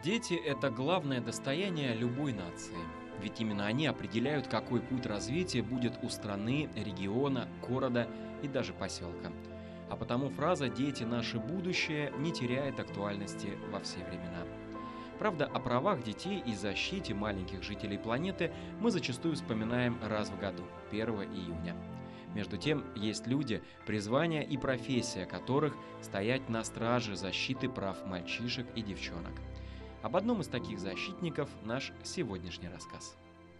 Дети – это главное достояние любой нации. Ведь именно они определяют, какой путь развития будет у страны, региона, города и даже поселка. А потому фраза «дети – наше будущее» не теряет актуальности во все времена. Правда, о правах детей и защите маленьких жителей планеты мы зачастую вспоминаем раз в году, 1 июня. Между тем, есть люди, призвание и профессия которых стоять на страже защиты прав мальчишек и девчонок. Об одном из таких защитников наш сегодняшний рассказ.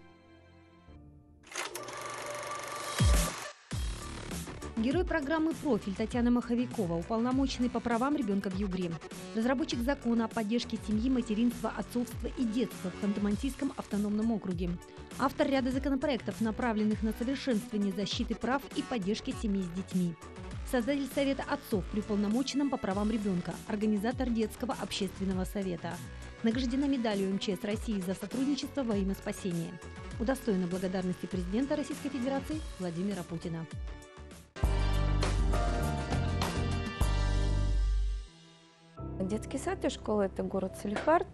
Герой программы «Профиль» Татьяна Маховикова, уполномоченный по правам ребенка в Югре. Разработчик закона о поддержке семьи, материнства, отцовства и детства в Ханты-Мансийском автономном округе. Автор ряда законопроектов, направленных на совершенствование защиты прав и поддержки семей с детьми. Создатель Совета отцов при уполномоченном по правам ребенка, организатор детского общественного совета. Награждена медалью МЧС России за сотрудничество во имя спасения. Удостоена благодарности президента Российской Федерации Владимира Путина. Детский сад и школа – это город Салехард.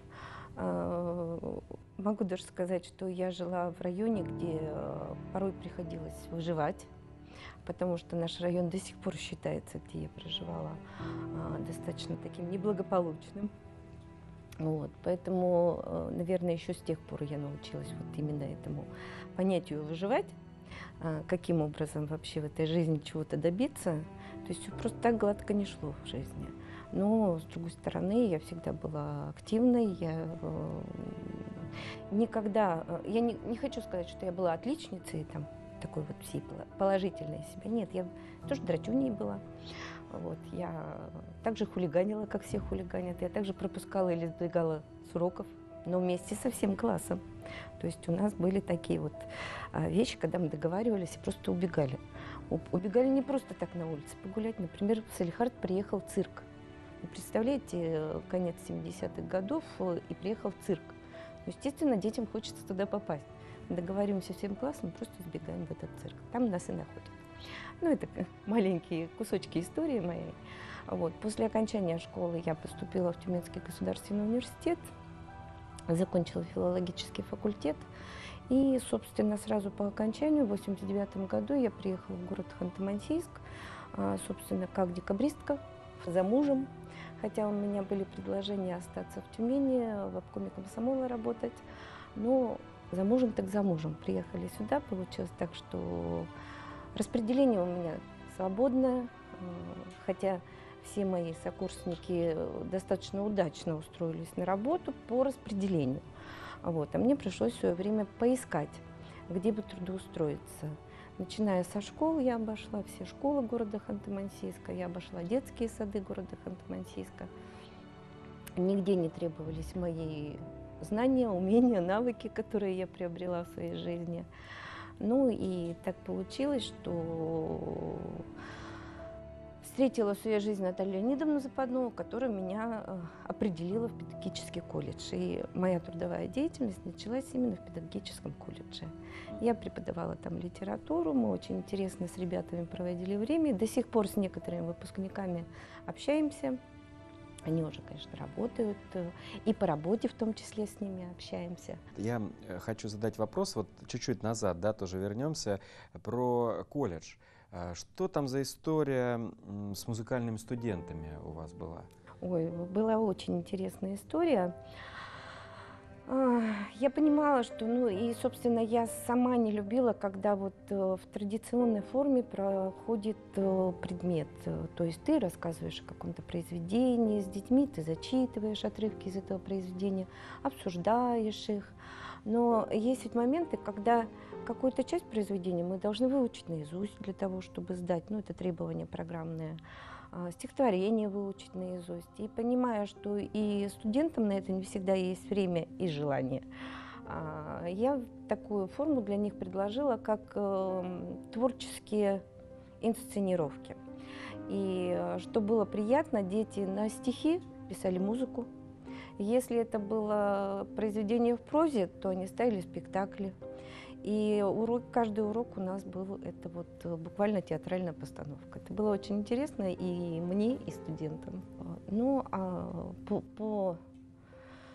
Могу даже сказать, что я жила в районе, где порой приходилось выживать, потому что наш район до сих пор считается, где я проживала, достаточно таким неблагополучным. Поэтому, наверное, еще с тех пор я научилась вот именно этому понятию выживать, каким образом вообще в этой жизни чего-то добиться. То есть просто так гладко не шло в жизни. Но, с другой стороны, я всегда была активной, я не хочу сказать, что я была отличницей, там, такой вот всей положительной себя. Нет, я тоже драчуней была. Я также хулиганила, как все хулиганят. Я также пропускала или сбегала с уроков, но вместе со всем классом. То есть у нас были такие вот вещи, когда мы договаривались и просто убегали. Убегали не просто так на улице погулять. Например, в Салехард приехал цирк. Вы представляете, конец 70-х годов, и приехал цирк. Естественно, детям хочется туда попасть. Мы договариваемся всем классом, просто сбегаем в этот цирк. Там нас и находят. Это маленькие кусочки истории моей. После окончания школы я поступила в Тюменский государственный университет, закончила филологический факультет. И, собственно, сразу по окончанию, в 1989 году, я приехала в город Ханты-Мансийск, собственно, как декабристка, за мужем. Хотя у меня были предложения остаться в Тюмени, в обкоме комсомола работать. Но за мужем так за мужем. Приехали сюда, получилось так, что распределение у меня свободное, хотя все мои сокурсники достаточно удачно устроились на работу по распределению. А мне пришлось в свое время поискать, где бы трудоустроиться. Начиная со школ, я обошла все школы города Ханты-Мансийска, я обошла детские сады города Ханты-Мансийска. Нигде не требовались мои знания, умения, навыки, которые я приобрела в своей жизни. И так получилось, что встретила в своей жизни Наталью Леонидовну Западнову, которая меня определила в педагогический колледж. И моя трудовая деятельность началась именно в педагогическом колледже. Я преподавала там литературу, мы очень интересно с ребятами проводили время. До сих пор с некоторыми выпускниками общаемся. Они уже, конечно, работают, и по работе в том числе с ними общаемся. Я хочу задать вопрос, чуть-чуть назад, тоже вернемся, про колледж. Что там за история с музыкальными студентами у вас была? Была очень интересная история. Я понимала, что, собственно, я сама не любила, когда в традиционной форме проходит предмет. То есть ты рассказываешь о каком-то произведении с детьми, ты зачитываешь отрывки из этого произведения, обсуждаешь их. Но есть ведь моменты, когда какую-то часть произведения мы должны выучить наизусть для того, чтобы сдать, это требование программное, стихотворение выучить наизусть. И понимая, что и студентам на это не всегда есть время и желание, я такую форму для них предложила, как творческие инсценировки. И что было приятно, дети на стихи писали музыку. Если это было произведение в прозе, то они ставили спектакли. И каждый урок у нас был буквально театральная постановка. Это было очень интересно и мне, и студентам. По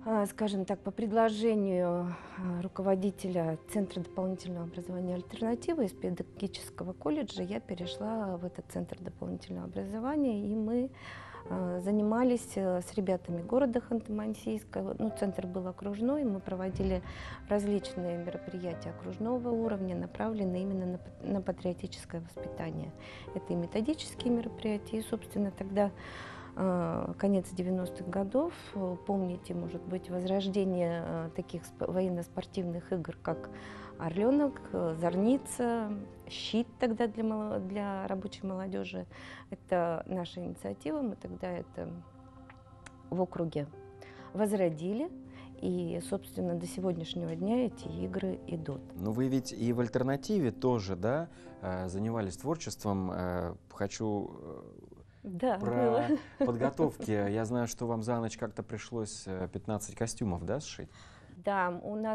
Скажем так, по предложению руководителя Центра дополнительного образования «Альтернатива» из педагогического колледжа я перешла в этот Центр дополнительного образования, и мы занимались с ребятами города Ханты-Мансийска. Ну, центр был окружной, мы проводили различные мероприятия окружного уровня, направленные именно на патриотическое воспитание. Это и методические мероприятия, и, собственно, тогда конец 90-х годов, помните, может быть, возрождение таких военно-спортивных игр, как «Орленок», «Зорница», «Щит» тогда для рабочей молодежи. Это наша инициатива, мы тогда это в округе возродили. И, собственно, до сегодняшнего дня эти игры идут. Ну, вы ведь и в «Альтернативе» тоже, да, занимались творчеством. Хочу Да, про было. подготовки. Я знаю, что вам за ночь как-то пришлось 15 костюмов, да, сшить? Да, у нас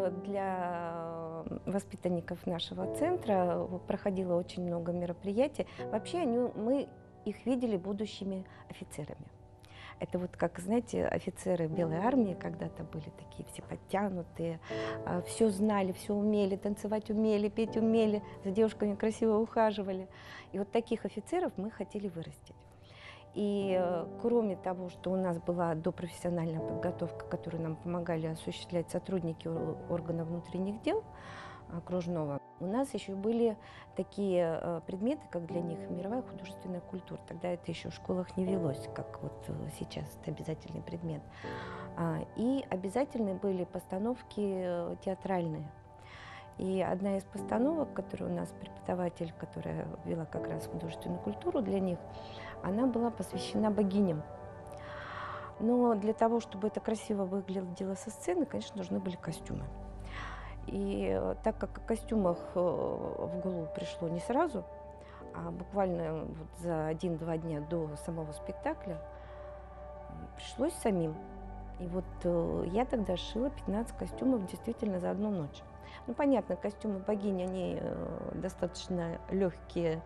для воспитанников нашего центра проходило очень много мероприятий. Вообще мы их видели будущими офицерами. Это вот как, знаете, офицеры Белой армии когда-то были такие все подтянутые, все знали, все умели, танцевать умели, петь умели, за девушками красиво ухаживали. И вот таких офицеров мы хотели вырастить. И кроме того, что у нас была допрофессиональная подготовка, которую нам помогали осуществлять сотрудники органов внутренних дел окружного, у нас еще были такие предметы, как для них мировая художественная культура. Тогда это еще в школах не велось, как вот сейчас это обязательный предмет. И обязательны были постановки театральные. И одна из постановок, которую у нас преподаватель, которая вела как раз художественную культуру для них, она была посвящена богиням. Но для того, чтобы это красиво выглядело со сцены, конечно, нужны были костюмы. И так как о костюмах в голову пришло не сразу, а буквально вот за 1-2 дня до самого спектакля, пришлось самим. И вот я тогда сшила 15 костюмов действительно за одну ночь. Ну, понятно, костюмы богини, они достаточно легкие,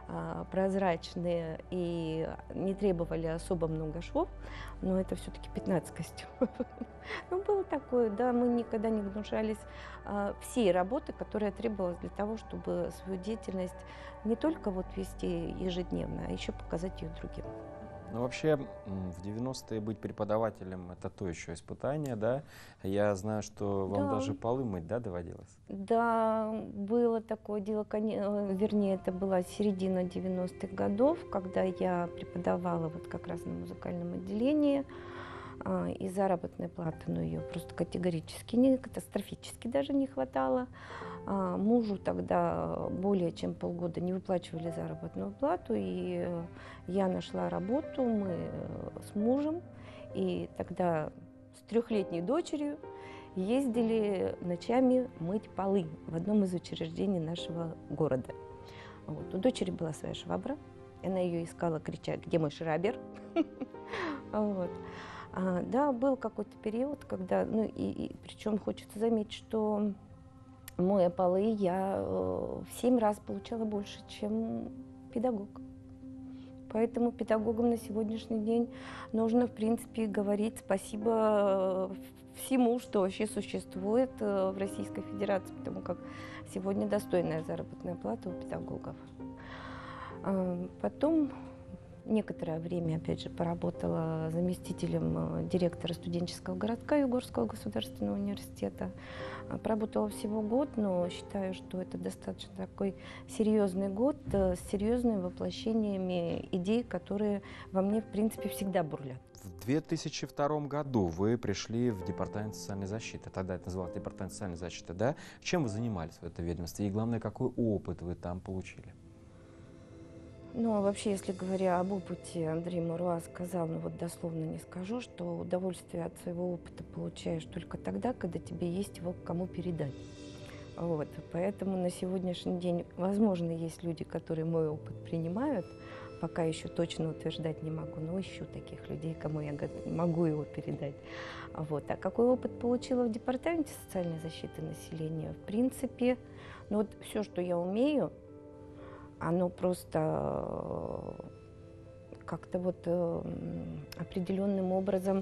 прозрачные и не требовали особо много швов, но это все-таки 15 костюмов. Ну, было такое, да, мы никогда не гнушались всей работы, которая требовалась для того, чтобы свою деятельность не только вот вести ежедневно, а еще показать ее другим. Ну, вообще, в 90-е быть преподавателем – это то еще испытание, да? Я знаю, что вам даже полы мыть, да, доводилось? Да, было такое дело, вернее, это была середина 90-х годов, когда я преподавала вот как раз на музыкальном отделении, и заработной платы, ну, ее просто категорически, катастрофически даже не хватало. Мужу тогда более чем полгода не выплачивали заработную плату, и я нашла работу, мы с мужем, и тогда с 3-летней дочерью ездили ночами мыть полы в одном из учреждений нашего города. Вот. У дочери была своя швабра, она ее искала, крича: «Где мой шрабер?» Вот. Да, был какой-то период, когда, ну и причем хочется заметить, что моя полы я в 7 раз получала больше, чем педагог. Поэтому педагогам на сегодняшний день нужно, в принципе, говорить спасибо всему, что вообще существует в Российской Федерации, потому как сегодня достойная заработная плата у педагогов. Потом некоторое время, опять же, поработала заместителем директора студенческого городка Югорского государственного университета. Проработала всего год, но считаю, что это достаточно такой серьезный год с серьезными воплощениями идей, которые во мне, в принципе, всегда бурлят. В 2002 году вы пришли в Департамент социальной защиты, тогда это называлось Департамент социальной защиты, да? Чем вы занимались в этом ведомстве и, главное, какой опыт вы там получили? Ну, вообще, если говоря об опыте, Андрей Муруа сказал, ну вот дословно не скажу, что удовольствие от своего опыта получаешь только тогда, когда тебе есть его кому передать. Вот. Поэтому на сегодняшний день, возможно, есть люди, которые мой опыт принимают, пока еще точно утверждать не могу, но ищу таких людей, кому я могу его передать. Вот. А какой опыт получила в Департаменте социальной защиты населения? В принципе, ну вот все, что я умею, оно просто как-то вот определенным образом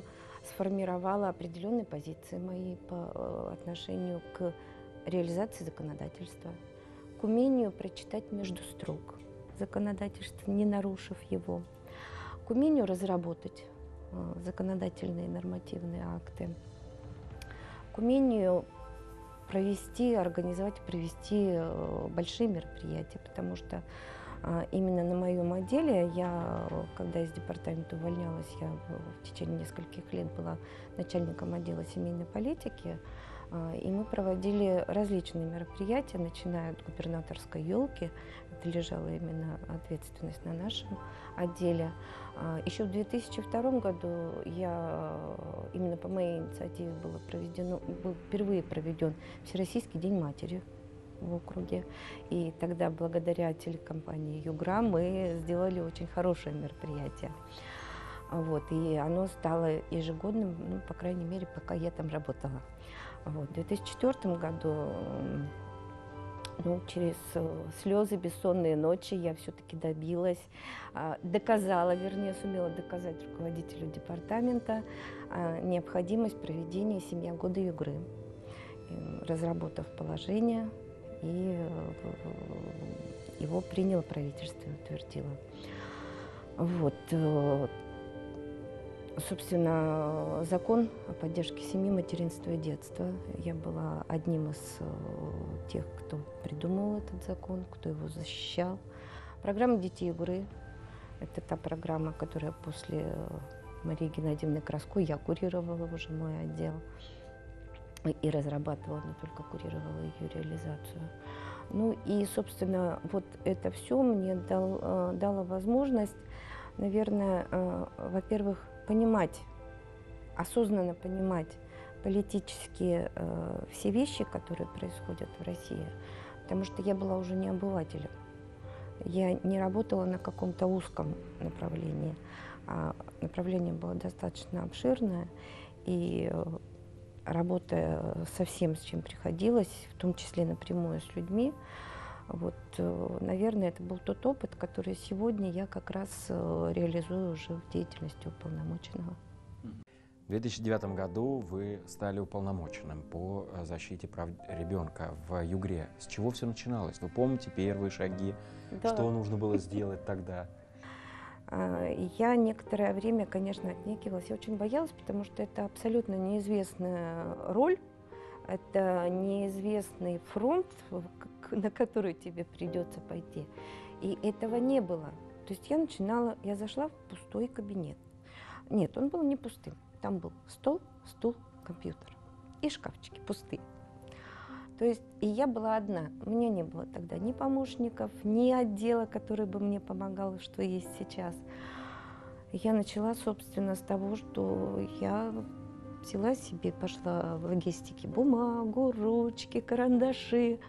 сформировала определенные позиции мои по отношению к реализации законодательства, к умению прочитать между строк законодательства, не нарушив его, к умению разработать законодательные нормативные акты, к умению организовать, провести большие мероприятия, потому что именно на моем отделе когда из департамента увольнялась, я в течение нескольких лет была начальником отдела семейной политики, и мы проводили различные мероприятия, начиная от губернаторской елки, это лежала именно ответственность на нашем отделе. Еще в 2002 году именно по моей инициативе был впервые проведен Всероссийский день матери в округе. И тогда, благодаря телекомпании «Югра», мы сделали очень хорошее мероприятие. И оно стало ежегодным, по крайней мере, пока я там работала. В 2004 году, через слезы, бессонные ночи, я все-таки сумела доказать руководителю департамента необходимость проведения «Семья года Югры», разработав положение, и его приняло правительство и утвердило. Собственно, закон о поддержке семьи, материнства и детства. Я была одним из тех, кто придумал этот закон, кто его защищал. Программа «Дети Югры» – это та программа, которая после Марии Геннадьевны Краско, я курировала уже мой отдел и разрабатывала, не только курировала ее реализацию. Собственно, это все мне дало возможность, наверное, во-первых, осознанно понимать политические все вещи, которые происходят в России, потому что я была уже не обывателем. Я не работала на каком-то узком направлении, а направление было достаточно обширное, и работая со всем, с чем приходилось, в том числе напрямую с людьми, наверное, это был тот опыт, который сегодня я как раз реализую уже в деятельности уполномоченного. В 2009 году вы стали уполномоченным по защите прав ребенка в Югре. С чего все начиналось? Вы помните первые шаги? Да. Что нужно было сделать тогда? Я некоторое время, конечно, отнекивалась. Я очень боялась, потому что это абсолютно неизвестная роль. Это неизвестный фронт, на который тебе придется пойти. И этого не было. То есть я зашла в пустой кабинет. Нет, он был не пустым. Там был стол, стул, компьютер и шкафчики пустые. То есть и я была одна. У меня не было тогда ни помощников, ни отдела, который бы мне помогал, что есть сейчас. Я начала, собственно, с того, что я взяла себе, пошла в логистике бумагу, ручки, карандаши.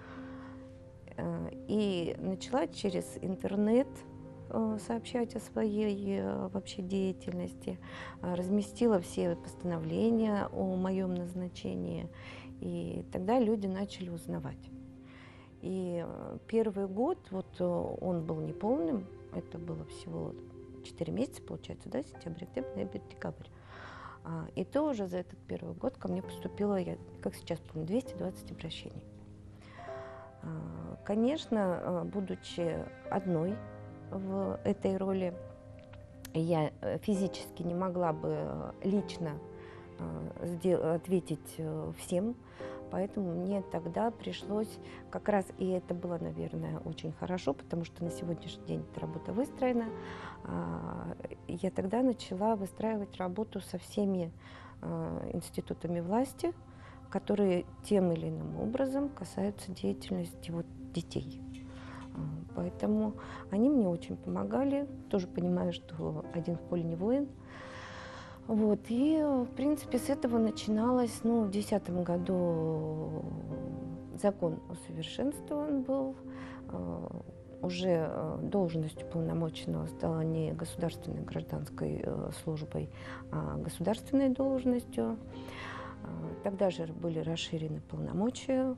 И начала через интернет сообщать о своей вообще деятельности. Разместила все постановления о моем назначении. И тогда люди начали узнавать. И первый год, он был неполным, это было всего 4 месяца, получается, да, сентябрь, октябрь, ноябрь, декабрь. И то уже за этот первый год ко мне поступило, я как сейчас помню, 220 обращений. Конечно, будучи одной в этой роли, я физически не могла бы лично ответить всем, поэтому мне тогда пришлось как раз, и это было, наверное, очень хорошо, потому что на сегодняшний день эта работа выстроена, я тогда начала выстраивать работу со всеми институтами власти, которые тем или иным образом касаются деятельности детей. Поэтому они мне очень помогали, тоже понимаю, что один в поле не воин. И, в принципе, с этого начиналось, в 2010 году закон усовершенствован был, уже должность уполномоченного стала не государственной гражданской службой, а государственной должностью. Тогда же были расширены полномочия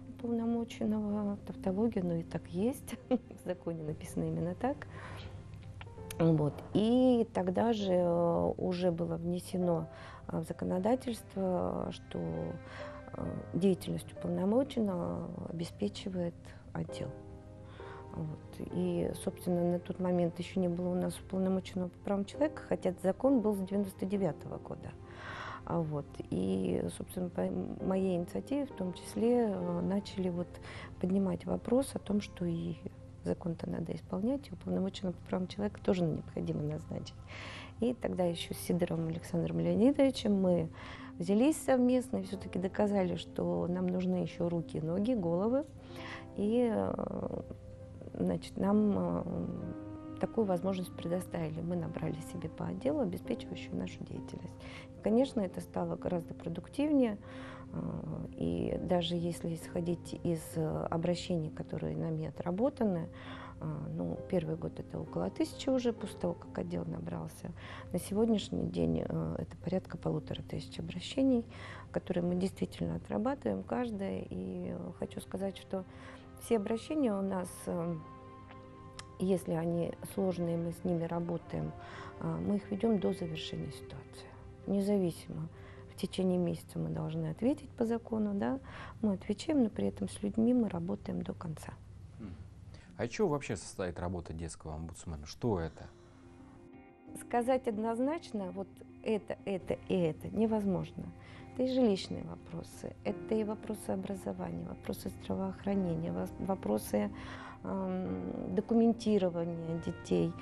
уполномоченного, тавтология, и так есть, в законе написано именно так. Вот. И тогда же уже было внесено в законодательство, что деятельность уполномоченного обеспечивает отдел. Вот. И, собственно, на тот момент еще не было у нас уполномоченного по правам человека, хотя закон был с 99-го года. Вот. И, собственно, по моей инициативе в том числе начали вот поднимать вопрос о том, что и закон-то надо исполнять, и уполномоченного по правам человека тоже необходимо назначить. И тогда еще с Сидоровым Александром Леонидовичем мы взялись совместно и все-таки доказали, что нам нужны еще руки, ноги, головы. И, значит, нам такую возможность предоставили. Мы набрали себе по отделу, обеспечивающую нашу деятельность. И, конечно, это стало гораздо продуктивнее. И даже если исходить из обращений, которые нами отработаны, ну, первый год это около 1000 уже, после того, как отдел набрался. На сегодняшний день это порядка 1500 обращений, которые мы действительно отрабатываем каждое. И хочу сказать, что все обращения у нас, если они сложные, мы с ними работаем, мы их ведем до завершения ситуации, независимо. В течение месяца мы должны ответить по закону, да, мы отвечаем, но при этом с людьми мы работаем до конца. А из чего вообще состоит работа детского омбудсмена? Что это? Сказать однозначно, вот это и это невозможно. Это и жилищные вопросы, это и вопросы образования, вопросы здравоохранения, вопросы документирования детей,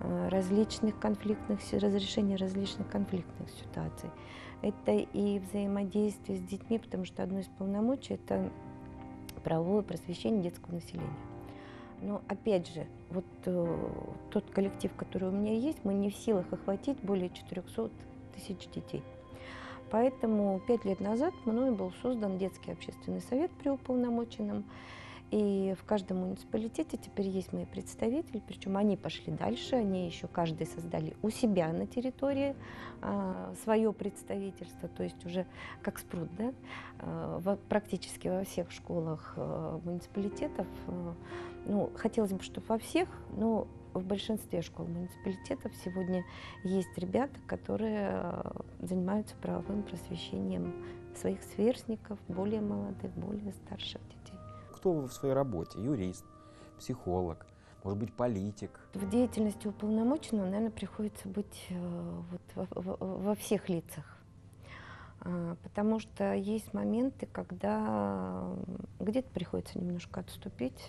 разрешения различных конфликтных ситуаций. Это и взаимодействие с детьми, потому что одно из полномочий – это правовое просвещение детского населения. Но опять же, вот тот коллектив, который у меня есть, мы не в силах охватить более 400 000 детей. Поэтому 5 лет назад мною был создан детский общественный совет при уполномоченном. И в каждом муниципалитете теперь есть мои представители, причем они пошли дальше, они еще каждый создали у себя на территории свое представительство, то есть уже как спрут, да, практически во всех школах муниципалитетов. Ну, хотелось бы, чтобы во всех, но в большинстве школ муниципалитетов сегодня есть ребята, которые занимаются правовым просвещением своих сверстников, более молодых, более старших детей. Кто вы в своей работе? Юрист, психолог, может быть, политик? В деятельности уполномоченного, наверное, приходится быть вот во всех лицах. Потому что есть моменты, когда где-то приходится немножко отступить,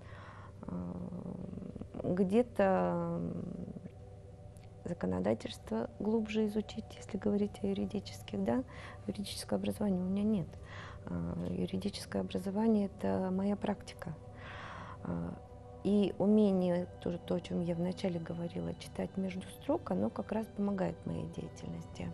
где-то законодательство глубже изучить, если говорить о юридических, да, юридического образования у меня нет. Юридическое образование – это моя практика. И умение, тоже то, о чем я вначале говорила, читать между строк, оно как раз помогает моей деятельности.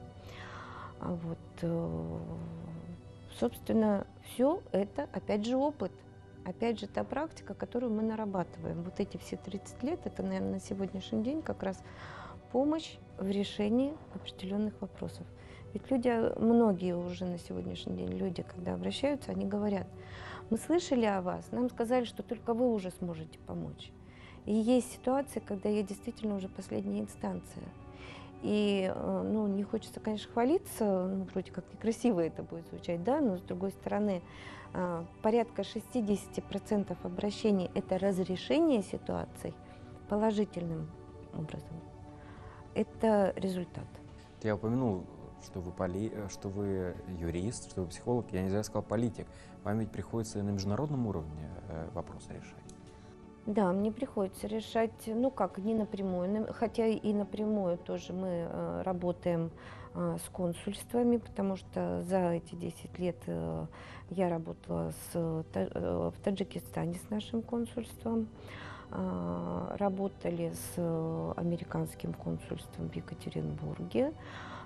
Вот, собственно, все это, опять же, опыт. Опять же, та практика, которую мы нарабатываем. Вот эти все 30 лет, это, наверное, на сегодняшний день как раз помощь в решении определенных вопросов. Ведь люди, многие уже на сегодняшний день, люди, когда обращаются, они говорят: мы слышали о вас, нам сказали, что только вы уже сможете помочь. И есть ситуации, когда я действительно уже последняя инстанция. И, ну, не хочется, конечно, хвалиться, ну, вроде как некрасиво это будет звучать, да, но с другой стороны, порядка 60% обращений – это разрешение ситуаций положительным образом. Это результат. Я упомянул, что вы юрист, что вы психолог, я не зря сказал политик. Вам ведь приходится на международном уровне вопросы решать. Да, мне приходится решать, ну как, не напрямую, хотя и напрямую тоже мы работаем с консульствами, потому что за эти 10 лет я работала в Таджикистане с нашим консульством, работали с американским консульством в Екатеринбурге,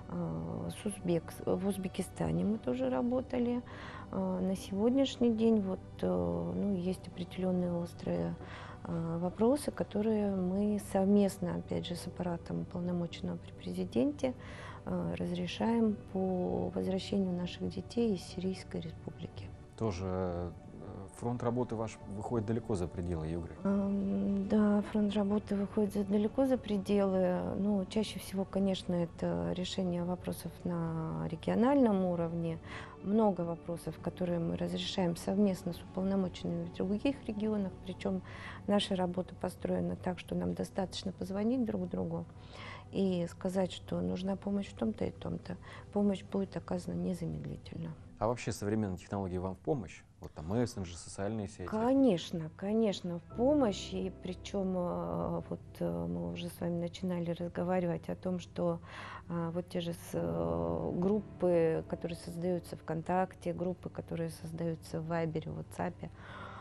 в Узбекистане мы тоже работали. На сегодняшний день вот, ну, есть определенные острые вопросы, которые мы совместно, опять же, с аппаратом уполномоченного при президенте разрешаем по возвращению наших детей из Сирийской республики. Тоже фронт работы ваш выходит далеко за пределы Югры. Да, фронт работы выходит далеко за пределы. Ну, чаще всего, конечно, это решение вопросов на региональном уровне. Много вопросов, которые мы разрешаем совместно с уполномоченными в других регионах. Причем наша работа построена так, что нам достаточно позвонить друг другу и сказать, что нужна помощь в том-то и том-то. Помощь будет оказана незамедлительно. А вообще современные технологии вам в помощь? Вот там мессенджеры, социальные сети? Конечно, конечно, в помощь. И причем вот мы уже с вами начинали разговаривать о том, что вот те же группы, которые создаются ВКонтакте, группы, которые создаются в Вайбере, WhatsApp,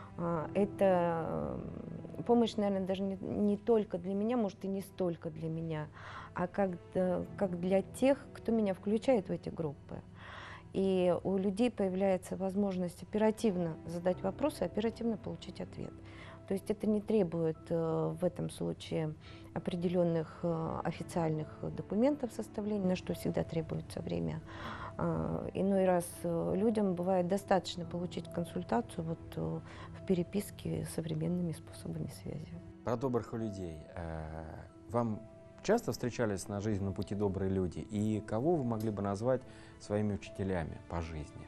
это помощь, наверное, даже не только для меня, может, и не столько для меня, а как для тех, кто меня включает в эти группы. И у людей появляется возможность оперативно задать вопрос и оперативно получить ответ. То есть это не требует в этом случае определенных официальных документов составления, на что всегда требуется время. Иной раз людям бывает достаточно получить консультацию вот в переписке с современными способами связи. Про добрых людей. Вам часто встречались на жизненном пути добрые люди? И кого вы могли бы назвать своими учителями по жизни?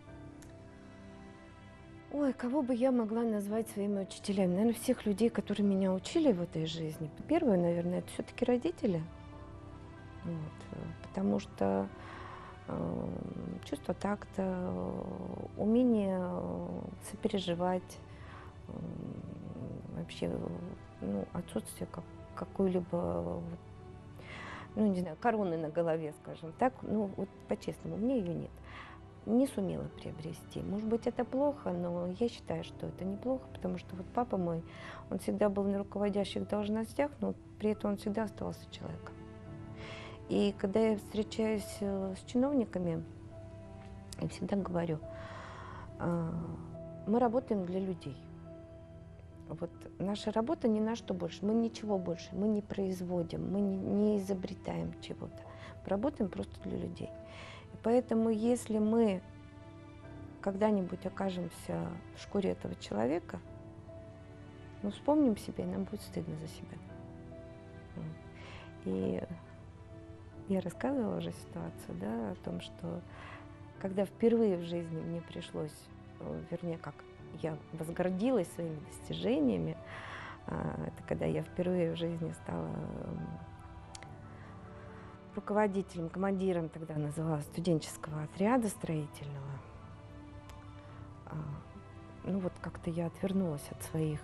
Ой, кого бы я могла назвать своими учителями? Наверное, всех людей, которые меня учили в этой жизни. Первое, наверное, это все-таки родители. Вот, потому что чувство такта, умение сопереживать, вообще отсутствие какой-либо, не знаю, короны на голове, скажем так, вот по-честному, мне ее нет. Не сумела приобрести. Может быть, это плохо, но я считаю, что это неплохо, потому что вот папа мой, он всегда был на руководящих должностях, но при этом он всегда оставался человеком. И когда я встречаюсь с чиновниками, я всегда говорю, мы работаем для людей. Вот наша работа ни на что больше, мы ничего больше, мы не производим, мы не изобретаем чего-то. Мы работаем просто для людей. И поэтому, если мы когда-нибудь окажемся в шкуре этого человека, вспомним себя, и нам будет стыдно за себя. И я рассказывала уже ситуацию, да, о том, что когда впервые в жизни мне пришлось, вернее, как я возгордилась своими достижениями, это когда я впервые в жизни стала руководителем, командиром, тогда называлась, студенческого отряда строительного. Вот как-то я отвернулась от своих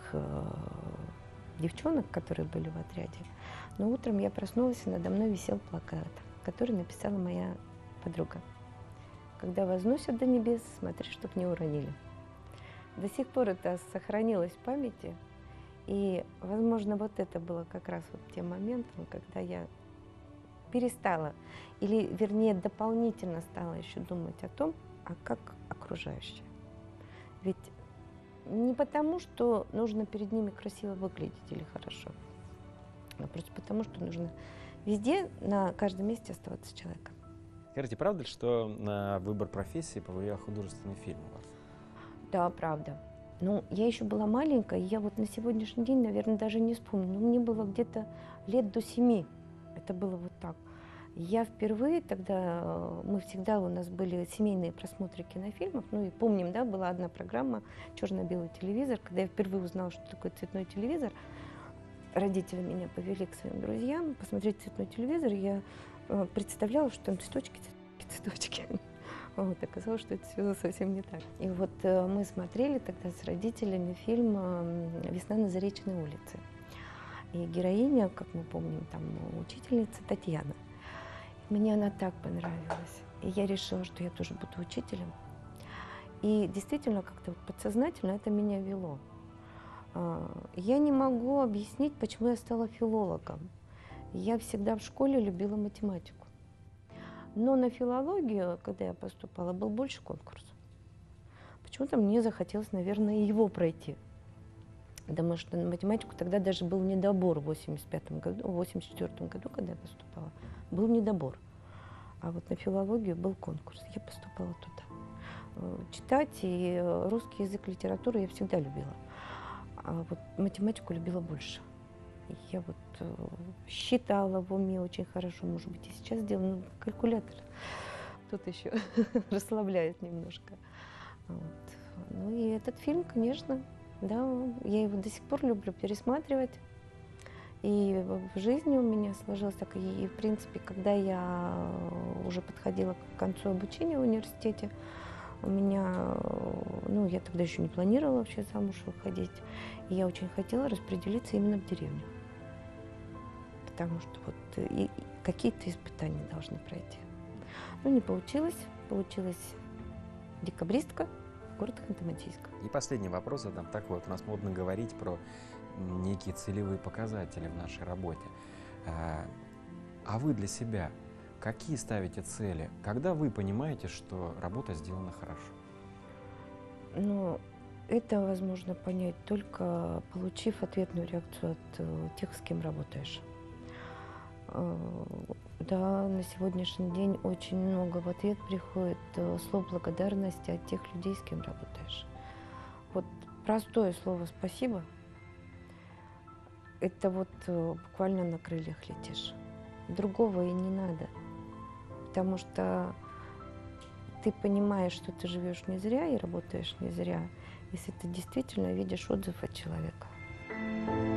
девчонок, которые были в отряде. Но утром я проснулась, и надо мной висел плакат, который написала моя подруга. Когда возносят до небес, смотри, чтоб не уронили. До сих пор это сохранилось в памяти. И, возможно, вот это было как раз вот тем моментом, когда я перестала, или, вернее, дополнительно стала еще думать о том, а как окружающие. Ведь не потому, что нужно перед ними красиво выглядеть или хорошо, а просто потому, что нужно везде, на каждом месте оставаться человеком. Скажите, правда ли, что на выбор профессии повлиял художественный фильм у вас? Да, правда. Я еще была маленькая, и я вот на сегодняшний день, наверное, даже не вспомню. Мне было где-то лет до 7. Это было вот так. Я впервые тогда, у нас были семейные просмотры кинофильмов, и помним, да, была одна программа «Черно-белый телевизор», когда я впервые узнала, что такое цветной телевизор. Родители меня повели к своим друзьям посмотреть цветной телевизор, и я представляла, что там цветочки. Вот, оказалось, что это все совсем не так. И вот мы смотрели тогда с родителями фильм «Весна на Заречной улице». И героиня, как мы помним, там учительница Татьяна. Мне она так понравилась. И я решила, что я тоже буду учителем. И действительно, как-то подсознательно это меня вело. Я не могу объяснить, почему я стала филологом. Я всегда в школе любила математику. Но на филологию, когда я поступала, был больше конкурс. Почему-то мне захотелось, наверное, его пройти. Потому что на математику тогда даже был недобор в 1984 году, когда я поступала. Был недобор. А вот на филологию был конкурс. Я поступала туда. читать, и русский язык, литературу я всегда любила. А вот математику любила больше. Я вот считала в уме очень хорошо, может быть, и сейчас делаю, но калькулятор тут еще расслабляет немножко. Вот. Ну и этот фильм, конечно, да, я его до сих пор люблю пересматривать. И в жизни у меня сложилось так, и в принципе, когда я уже подходила к концу обучения в университете, у меня, ну, я тогда еще не планировала вообще замуж выходить, и я очень хотела распределиться именно в деревню. Потому что вот и какие-то испытания должны пройти. Ну, не получилось. Получилась декабристка, город Ханты-Мансийск. И последний вопрос задам. Так вот, у нас модно говорить про некие целевые показатели в нашей работе. А вы для себя какие ставите цели? Когда вы понимаете, что работа сделана хорошо? Ну, это возможно понять только получив ответную реакцию от тех, с кем работаешь. Да, на сегодняшний день очень много в ответ приходит слов благодарности от тех людей, с кем работаешь. Вот простое слово «спасибо» — это вот буквально на крыльях летишь. Другого и не надо, потому что ты понимаешь, что ты живешь не зря и работаешь не зря, если ты действительно видишь отзыв от человека.